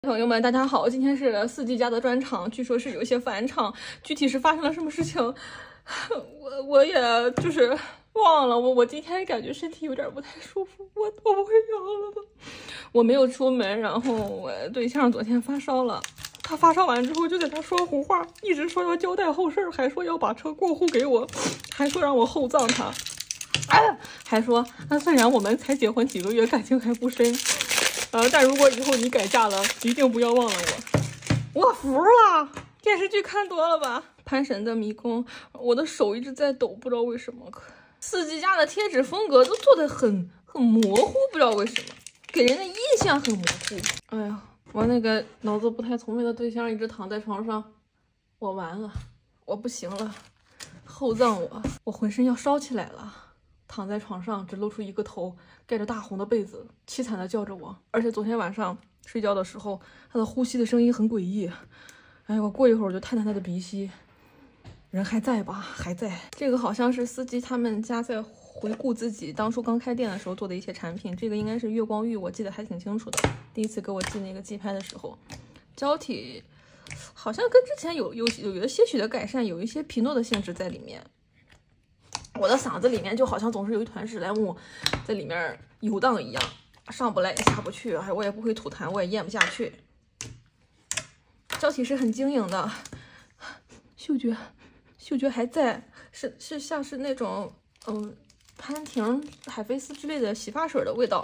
朋友们，大家好！今天是四季家的专场，据说是有一些返场，具体是发生了什么事情，我也就是忘了。我今天感觉身体有点不太舒服，我不会阳了吧？我没有出门，然后我对象昨天发烧了，他发烧完之后就在那说胡话，一直说要交代后事，还说要把车过户给我，还说让我厚葬他，还说那虽然我们才结婚几个月，感情还不深。但如果以后你改嫁了，一定不要忘了我。我服了，电视剧看多了吧？潘神的迷宫，我的手一直在抖，不知道为什么。四季家的贴纸风格都做得很模糊，不知道为什么，给人的印象很模糊。哎呀，我那个脑子不太聪明的对象一直躺在床上，我完了，我不行了，厚葬我浑身要烧起来了。躺在床上，只露出一个头，盖着大红的被子，凄惨的叫着我。而且昨天晚上睡觉的时候，他的呼吸的声音很诡异。哎，我过一会儿我就探探他的鼻息。人还在吧？还在。这个好像是司机他们家在回顾自己当初刚开店的时候做的一些产品。这个应该是月光浴，我记得还挺清楚的。第一次给我寄那个寄拍的时候，胶体好像跟之前有些许的改善，有一些皮诺的性质在里面。我的嗓子里面就好像总是有一团史莱姆在里面游荡一样，上不来也下不去，我也不会吐痰，我也咽不下去。胶体是很晶莹的，嗅觉还在，是像是那种潘婷、海飞丝之类的洗发水的味道，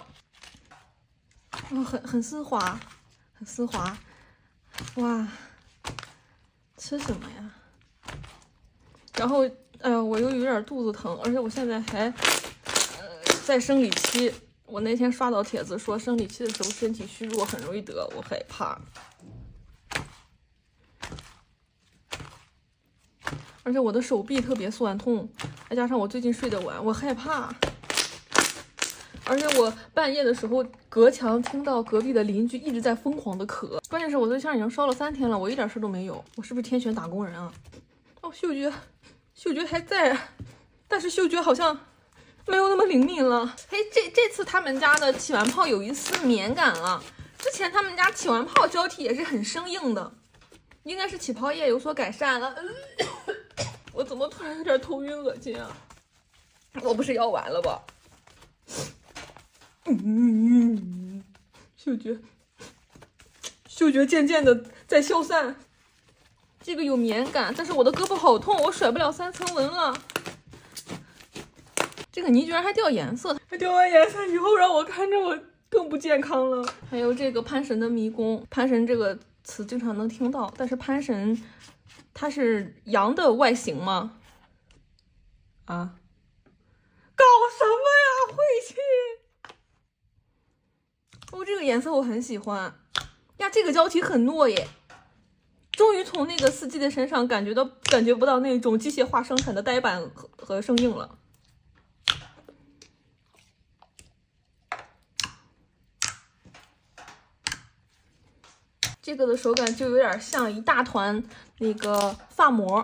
很丝滑，很丝滑。哇，吃什么呀？然后我又有点肚子疼，而且我现在还在生理期。我那天刷到帖子说生理期的时候身体虚弱，很容易得，我害怕。而且我的手臂特别酸痛，再加上我最近睡得晚，我害怕。而且我半夜的时候隔墙听到隔壁的邻居一直在疯狂的咳，关键是我对象已经烧了3天了，我一点事都没有，我是不是天选打工人啊？哦，嗅觉还在，但是嗅觉好像没有那么灵敏了。嘿，这次他们家的起完泡有一丝绵感了，之前他们家起完泡胶体也是很生硬的，应该是起泡液有所改善了。我怎么突然有点头晕恶心啊？我不是要完了吧？嗅觉渐渐的在消散。这个有绵感，但是我的胳膊好痛，我甩不了3层纹了。这个泥居然还掉颜色，掉完颜色以后让我看着我更不健康了。还有这个潘神的迷宫，潘神这个词经常能听到，但是潘神它是羊的外形吗？啊，搞什么呀，晦气！哦，这个颜色我很喜欢呀，这个胶体很糯耶。终于从那个四季的身上感觉不到那种机械化生产的呆板和生硬了。这个的手感就有点像一大团那个发膜，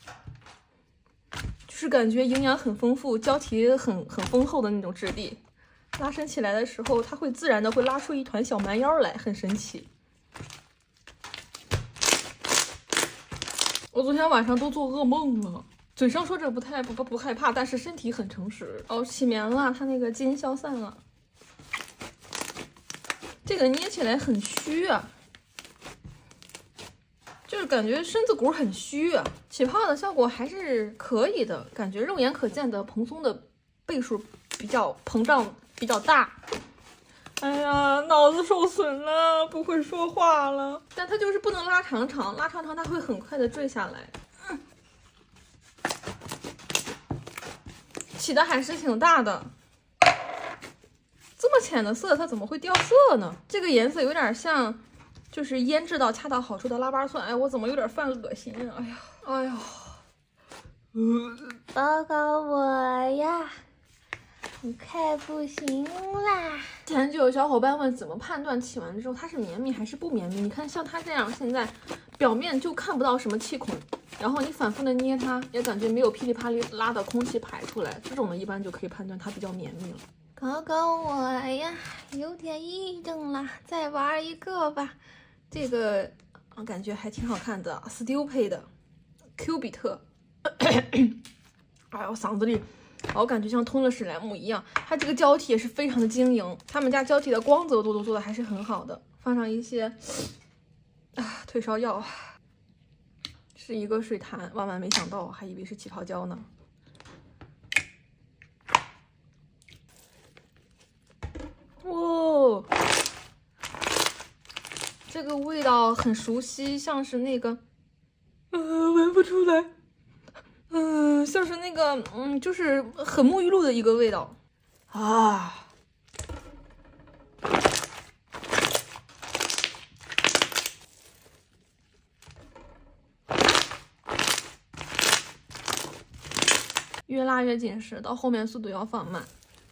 就是感觉营养很丰富，胶体很丰厚的那种质地。拉伸起来的时候，它会自然的会拉出一团小蛮腰来，很神奇。我昨天晚上都做噩梦了，嘴上说着不害怕，但是身体很诚实。哦，起棉了，它那个筋消散了。这个捏起来很虚啊，就是感觉身子骨很虚啊。起泡的效果还是可以的，感觉肉眼可见的蓬松的倍数比较膨胀比较大。哎呀，脑子受损了，不会说话了。但它就是不能拉长长，拉长长它会很快的坠下来。起的还是挺大的。这么浅的色，它怎么会掉色呢？这个颜色有点像，就是腌制到恰到好处的腊八蒜。哎，我怎么有点犯恶心啊？哎呀， 报告我呀！你快不行啦！ 之前就有小伙伴问怎么判断起完之后它是绵密还是不绵密？你看像它这样，现在表面就看不到什么气孔，然后你反复的捏它，也感觉没有噼里啪啦的空气排出来，这种的一般就可以判断它比较绵密了。 搞搞我呀，有点异动了，再玩一个吧。 这个感觉还挺好看的 ，Stupid 的 Q 比特。哎呦，嗓子里我感觉像吞了史莱姆一样。它这个胶体也是非常的晶莹，他们家胶体的光泽度都做的还是很好的。放上一些退烧药，是一个水潭，万万没想到，还以为是起泡胶呢。哇，这个味道很熟悉，像是那个，闻不出来，像是那个，就是很沐浴露的一个味道啊。越拉越紧实，到后面速度要放慢。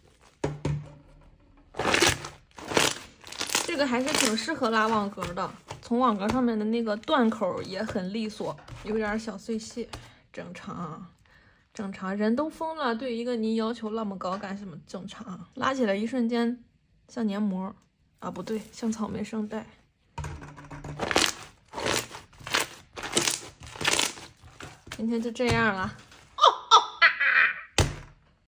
这个还是挺适合拉网格的，从网格上面的那个断口也很利索，有点小碎屑，正常，正常。人都疯了，对一个泥要求那么高干什么？正常，拉起来一瞬间像黏膜啊，不对，像草莓圣代。今天就这样了。